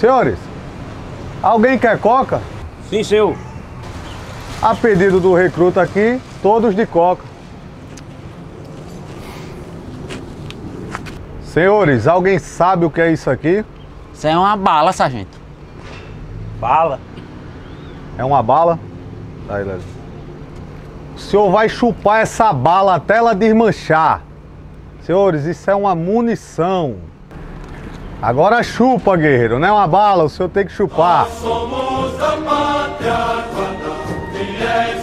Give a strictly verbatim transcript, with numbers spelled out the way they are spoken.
Senhores, alguém quer coca? Sim, senhor. A pedido do recruta aqui, todos de coca. Senhores, alguém sabe o que é isso aqui? Isso é uma bala, sargento. Bala. É uma bala? Aí, Lélio. O senhor vai chupar essa bala até ela desmanchar. Senhores, isso é uma munição. Agora chupa, guerreiro. Não é uma bala, o senhor tem que chupar. Nós somos a pátria quando vier